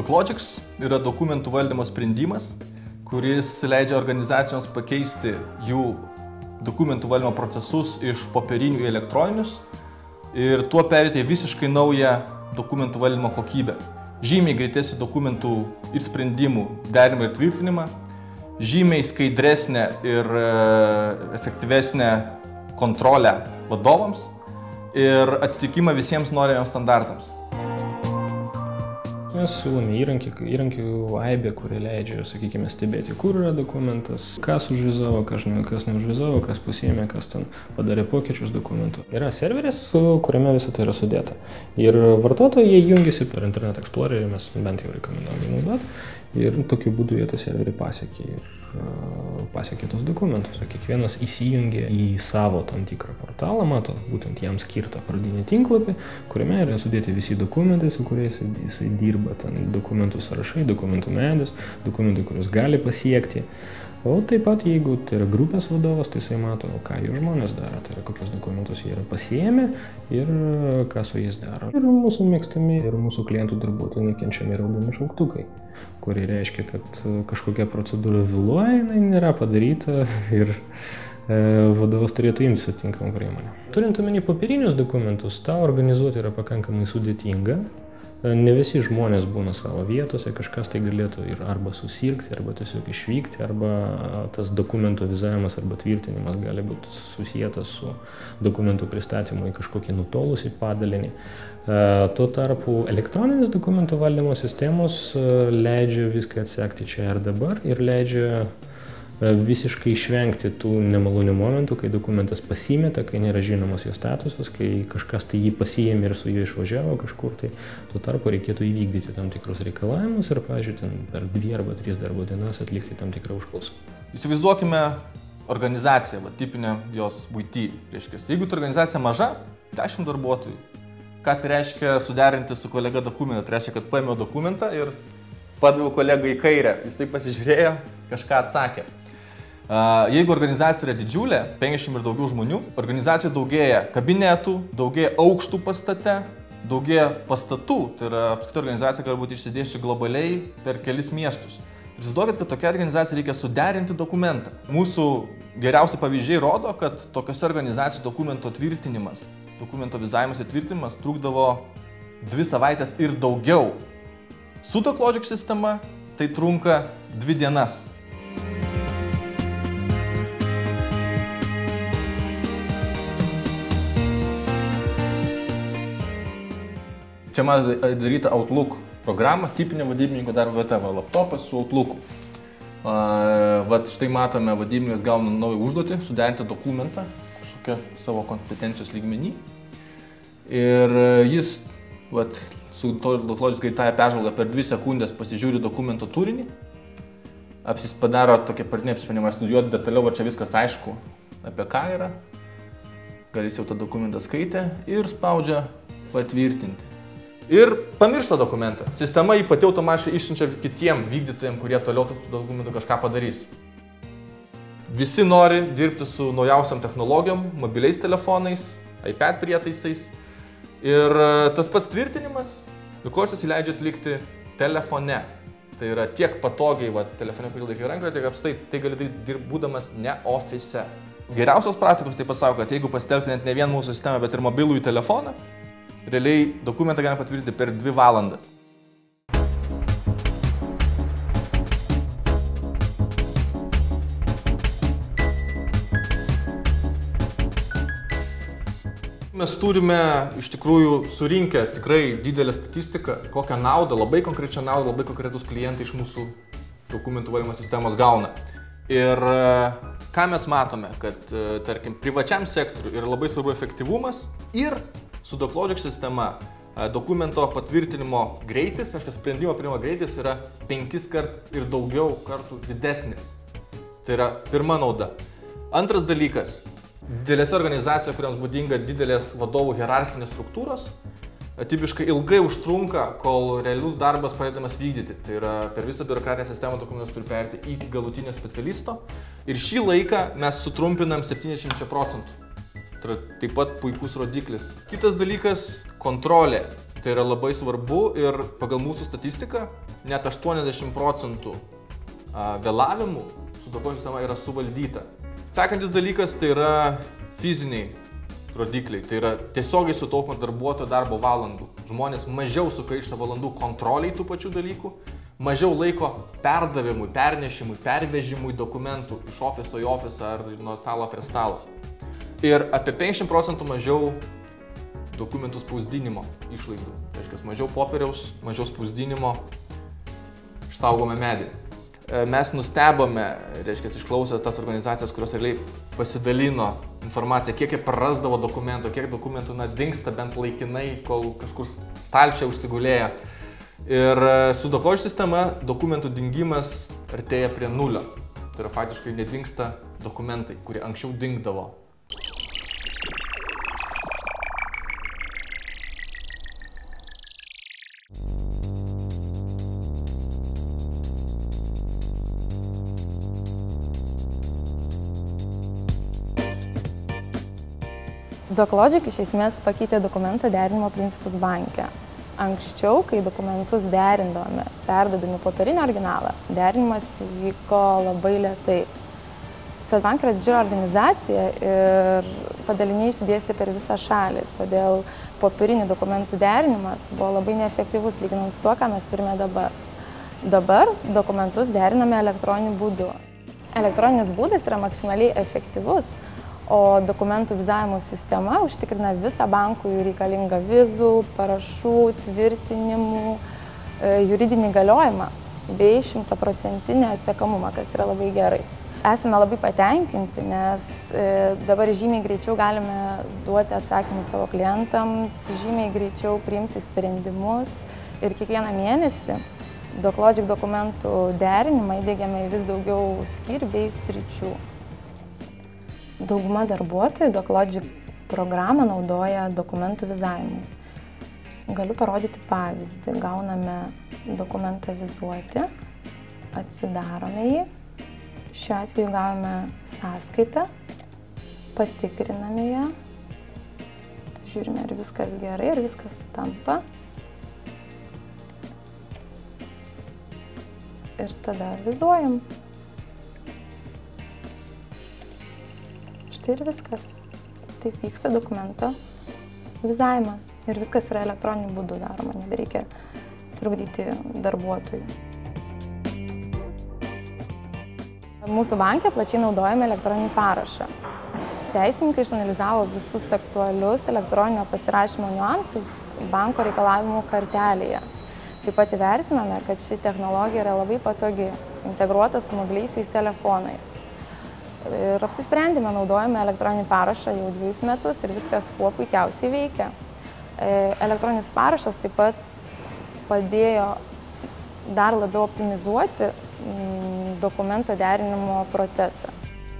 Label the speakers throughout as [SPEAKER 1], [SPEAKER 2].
[SPEAKER 1] Sudoclogics yra dokumentų valdymo sprendimas, kuris leidžia organizacijoms pakeisti jų dokumentų valdymo procesus iš popierinių į elektroninius ir tuo perėti visiškai naują dokumentų valdymo kokybę. Žymiai greitesnį dokumentų ir sprendimų derinimą ir tvirtinimą, žymiai skaidresnę ir efektyvesnę kontrolę vadovams ir atitikimą visiems norimiems standartams.
[SPEAKER 2] Mes siūlome įrankių aibę, kurie leidžia, sakykime, stebėti, kur yra dokumentas, kas užvizavo, kas neužvizavo, kas pasiėmė, kas ten padarė pokyčius dokumentų. Yra serveris, kuriame visą tai yra sudėta. Ir vartotojai jungiasi per Internet Explorer, mes bent jau rekomenduojame naudoti. Ir tokiu būdu jie tą serverį pasiekė tos dokumentus. Kiekvienas įsijungia į savo tam tikrą portalą, mato būtent jam skirtą pradinį tinklapį, kuriame yra sudėti visi dokumentai, su kuriais jisai dirba. Ten dokumentų sąrašai, dokumentų medis, dokumentai, kuriuos gali pasiekti. O taip pat, jeigu tai yra grupės vadovas, tai jisai mato, ką jų žmonės daro, tai yra kokios dokumentus jie yra pasiėmę ir ką su jais daro. Ir mūsų mėgstami ir mūsų klientų darbuotojų nekenčiami raudoni šauktukai, kurie reiškia, kad kažkokia procedūra vėluoja, jinai nėra padaryta ir vadovas turėtų imtis atitinkamų priemonių. Turint omeny popierinius dokumentus, tą organizuoti yra pakankamai sudėtinga. Ne visi žmonės būna savo vietose, kažkas tai galėtų ir arba susirgti, arba tiesiog išvykti, arba tas dokumento vizavimas arba tvirtinimas gali būti susijęs su dokumentų pristatymu į kažkokį nutolusį padalinį. Tuo tarpu elektroninis dokumentų valdymo sistemos leidžia viską atsekti čia ir dabar ir leidžia visiškai išvengti tų nemalonių momentų, kai dokumentas pasimeta, kai nėra žinomas jo statusas, kai kažkas tai jį pasiėmė ir su juo išvažiavo kažkur, tai tuo tarpu reikėtų įvykdyti tam tikrus reikalavimus ir, pavyzdžiui, per 2 arba 3 darbo dienas atlikti tam tikrą užklausą.
[SPEAKER 1] Įsivaizduokime organizaciją, tipinę jos buitį. Jeigu ta organizacija maža, 10 darbuotojų, ką tai reiškia suderinti su kolega dokumentą? Tai reiškia, kad paėmiau dokumentą ir padaviau kolegą į kairę, jisai pasižiūrėjo, kažką atsakė. Jeigu organizacija yra didžiulė, 50 ir daugiau žmonių, organizacijų daugėja kabinetų, daugėja aukštų pastate, daugėja pastatų, tai yra apskritai organizacija gali būti išsidėšti globaliai per kelis miestus. Ir įsivaizduokit, kad tokia organizacija reikia suderinti dokumentą. Mūsų geriausi pavyzdžiai rodo, kad tokiose organizacijų dokumento tvirtinimas, dokumento vizavimas ir tvirtinimas trukdavo 2 savaitės ir daugiau. Sudoclogics sistema tai trunka 2 dienas. Čia man daryta Outlook programa, tipinė vadybininko darbo vieta, laptopas su Outlooku. Štai matome, vadybininkas gauna naują užduotį, suderinti dokumentą kažkokią savo kompetencijos lygmenį. Ir jis su Sudoclogics greitąja peržvalga per 2 sekundės pasižiūri dokumento turinį, padaro tokia pradinė apsisprendimą, studijuoti detaliau, čia viskas aišku, apie ką yra. Gal jis jau tą dokumentą skaitė ir spaudžia patvirtinti. Ir pamiršta dokumentą. Sistema jį pati automatiškai išsiunčia kitiem vykdytojams, kurie toliau su dokumentu kažką padarys. Visi nori dirbti su naujausiam technologijom, mobiliais telefonais, iPad prietaisais. Ir tas pats tvirtinimas Sudoclogics leidžia atlikti telefone. Tai yra tiek patogiai telefone, kurį laikai rankoje, tiek apstai tai gali daryti būdamas ne ofise. Geriausios praktikos taip pat sako, kad jeigu pasitelkti net ne vien mūsų sistemą, bet ir mobilųjį telefoną, realiai dokumentą galime patvirtinti per 2 valandas. Mes turime iš tikrųjų surinkę tikrai didelę statistiką, kokią naudą, labai konkrečią naudą, labai konkretus klientai iš mūsų dokumentų valdymo sistemos gauna. Ir ką mes matome, kad, tarkim, privačiam sektoriui yra labai svarbu efektyvumas ir Sudoclogics sistema dokumento patvirtinimo greitis, sprendimo priėmimo greitis yra 5 kart ir daugiau kartų didesnis. Tai yra pirma nauda. Antras dalykas, didelėse organizacijose, kuriams būdinga didelės vadovų hierarchinės struktūros, tipiškai ilgai užtrunka, kol realus darbas pradedamas vykdyti. Tai yra per visą biurokratinę sistemą dokumentas turi perėti iki galutinio specialisto ir šį laiką mes sutrumpinam 70%. Tai taip pat puikus rodiklis. Kitas dalykas – kontrolė. Tai yra labai svarbu ir pagal mūsų statistiką net 80% vėlavimų su dokumentų sistema yra suvaldyta. Sekantis dalykas tai yra fiziniai rodikliai, tai yra tiesiogiai sutaupant darbuotojo darbo valandų. Žmonės mažiau sugaišta valandų kontroliai tų pačių dalykų, mažiau laiko perdavimui, pernešimui, pervežimui dokumentų iš ofiso į ofisą ar nuo stalo prie stalo. Ir apie 50% mažiau dokumentų spausdinimo išlaidų. Tai reiškia, mažiau popieriaus, mažiau spausdinimo, išsaugome medį. Mes nustebome, reiškia, išklausę tas organizacijas, kurios realiai pasidalino informaciją, kiek jie prarasdavo dokumentų, kiek dokumentų dingsta bent laikinai, kol kažkur stalčiai užsigulėja. Ir su Doclodge sistema dokumentų dingimas artėja prie nulio. Tai yra faktiškai nedingsta dokumentai, kurie anksčiau dingdavo.
[SPEAKER 3] Doclodge iš esmės pakeitė dokumento derinimo principus banke. Anksčiau, kai dokumentus derindavome, perdodami popierinį originalą, derinimas vyko labai lėtai. Swedbank yra didžiulė organizacija ir padaliniai išsidėstė per visą šalį, todėl popierinių dokumentų derinimas buvo labai neefektyvus lyginant su tuo, ką mes turime dabar. Dabar dokumentus deriname elektroniniu būdu. Elektroninis būdas yra maksimaliai efektyvus, o dokumentų vizavimo sistema užtikrina visą bankui reikalingą vizų, parašų, tvirtinimų, juridinį galiojimą bei 100% atsekamumą, kas yra labai gerai. Esame labai patenkinti, nes dabar žymiai greičiau galime duoti atsakymus savo klientams, žymiai greičiau priimti sprendimus ir kiekvieną mėnesį Doclodge dokumentų derinimą įdiegiame į vis daugiau skyrių bei sričių. Dauguma darbuotojų Doclodge programą naudoja dokumentų vizavimui. Galiu parodyti pavyzdį. Gauname dokumentą vizuoti, atsidarome jį. Šiuo atveju gavome sąskaitą, patikriname ją, žiūrime, ar viskas gerai, ar viskas sutampa. Ir tada vizuojam. Štai ir viskas. Taip vyksta dokumento vizavimas. Ir viskas yra elektroniniu būdu daroma, nebereikia trukdyti darbuotojų. Mūsų banke plačiai naudojame elektroninį parašą. Teisininkai išanalizavo visus aktualius elektroninio pasirašymo niuansus banko reikalavimų kartelėje. Taip pat įvertiname, kad ši technologija yra labai patogi, integruota su mobiliaisiais telefonais. Ir apsisprendėme, naudojame elektroninį parašą jau 2 metus ir viskas kuo puikiausiai veikia. Elektroninis parašas taip pat padėjo dar labiau optimizuoti dokumento derinimo procesą.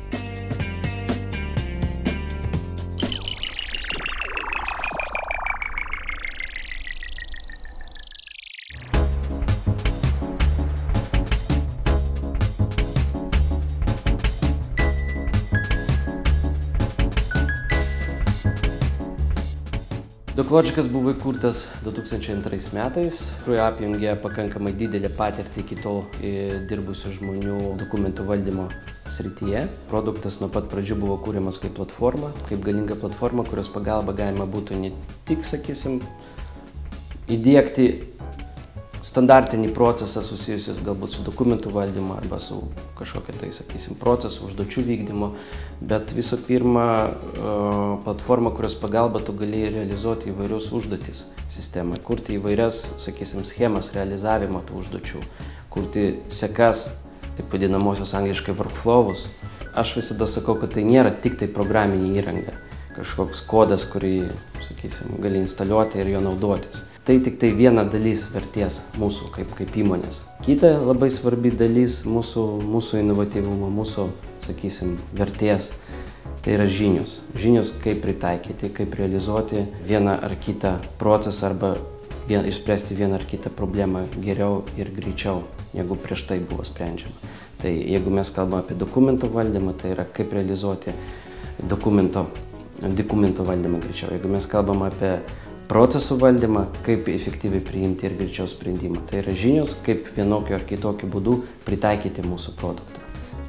[SPEAKER 4] Doclodge buvo įkurtas 2002 metais, kuriuo apjungė pakankamai didelę patirtį iki tol dirbusių žmonių dokumentų valdymo srityje. Produktas nuo pat pradžių buvo kūriamas kaip platforma, kaip galinga platforma, kurios pagalba galima būtų ne tik, sakysim, įdiegti standartinį procesą susijusius galbūt su dokumentų valdymu arba su kažkokia tai, sakysim, procesu, užduočių vykdymo, bet visų pirma platforma, kurios pagalba tu gali realizuoti įvairius užduotis sistemą, kurti įvairias, sakysim, schemas realizavimo tų užduočių, kurti sekas, taip vadinamosios angliškai workflowus. Aš visada sakau, kad tai nėra tik tai programinė įranga, kažkoks kodas, kurį, sakysim, gali instaliuoti ir jo naudotis. Tai tik tai viena dalis vertės mūsų kaip įmonės. Kita labai svarbi dalis mūsų inovatyvumo, mūsų, sakysim, vertės, tai yra žinios. Žinios, kaip pritaikyti, kaip realizuoti vieną ar kitą procesą arba išspręsti vieną ar kitą problemą geriau ir greičiau, negu prieš tai buvo sprendžiama. Tai jeigu mes kalbame apie dokumentų valdymą, tai yra kaip realizuoti dokumento valdymą greičiau. Jeigu mes kalbam apie procesų valdymą, kaip efektyviai priimti ir greičiau sprendimą. Tai yra žinios, kaip vienokiu ar kitokiu būdu pritaikyti mūsų produktą.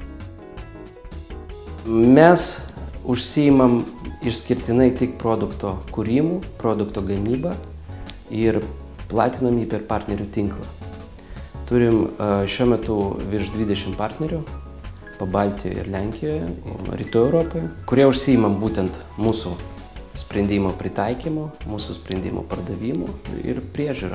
[SPEAKER 4] Mes užsiimam išskirtinai tik produkto kūrimu, produkto gamybą ir platinam jį per partnerių tinklą. Turim šiuo metu virš 20 partnerių Pabaltijoje ir Lenkijoje, Rytų Europoje, kurie užsiimam būtent mūsų sprendimo pritaikymu, mūsų sprendimo pardavimu ir priežiūra.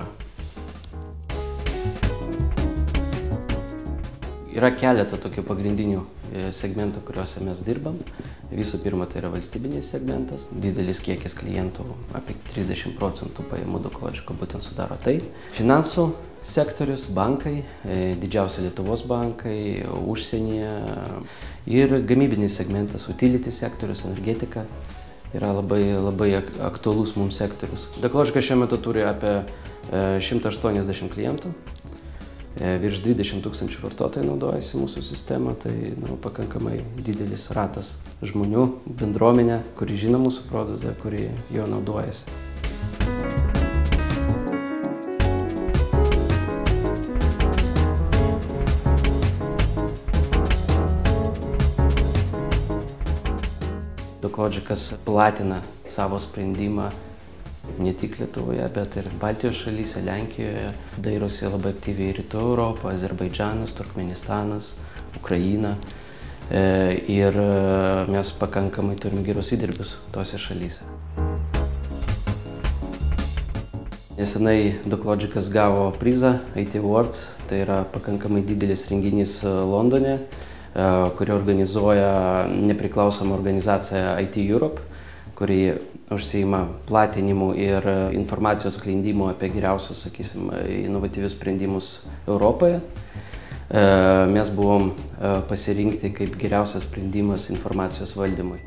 [SPEAKER 4] Yra keletą tokių pagrindinių segmentų, kuriuose mes dirbam. Visų pirma, tai yra valstybinis segmentas. Didelis kiekis klientų, apie 30% pajamų Doclogico būtent sudaro tai. Finansų sektorius, bankai, didžiausi Lietuvos bankai, užsienyje ir gamybinis segmentas, utility sektorius, energetika. Yra labai aktualus mums sektorius. Doclogico šiuo metu turi apie 180 klientų, virš 20 000 vartotojų naudojasi mūsų sistemą, tai pakankamai didelis ratas žmonių, bendruomenė, kuri žino mūsų produktą, kuri jo naudojasi. Doclogicas platina savo sprendimą ne tik Lietuvoje, bet ir Baltijos šalyse, Lenkijoje. Dairosi labai aktyviai Rytų Europą, Azerbaidžanas, Turkmenistanas, Ukraina. Ir mes pakankamai turim gerus įdirbius tose šalyse. Nesenai Doclogicas gavo prizą IT Awards, tai yra pakankamai didelis renginys Londone, kurį organizuoja nepriklausoma organizacija IT Europe, kuri užsiima platinimu ir informacijos skleidimu apie geriausius, sakysim, inovatyvius sprendimus Europoje. Mes buvom pasirinkti kaip geriausias sprendimas informacijos valdymui.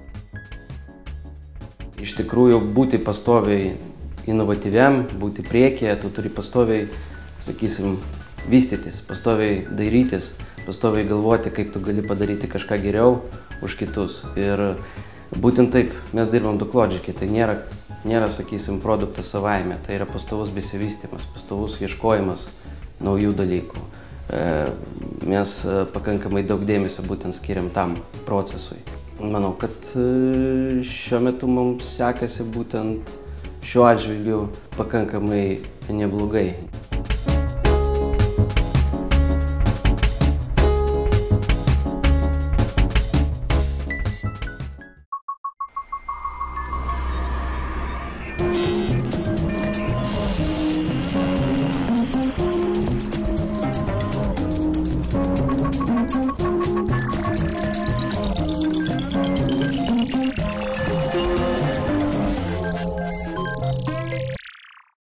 [SPEAKER 4] Iš tikrųjų, būti pastoviai inovatyviam, būti priekyje, tu turi pastoviai, sakysim, vystytis, pastoviai dairytis, pastoviai galvoti, kaip tu gali padaryti kažką geriau už kitus. Ir būtent taip mes dirbam Doclogic'e. Tai nėra, sakysim, produktas savaime. Tai yra pastovus besivystymas, pastovus ieškojimas naujų dalykų. Mes pakankamai daug dėmesio būtent skiriam tam procesui. Manau, kad šiuo metu mums sekasi būtent šiuo atžvilgiu pakankamai neblogai.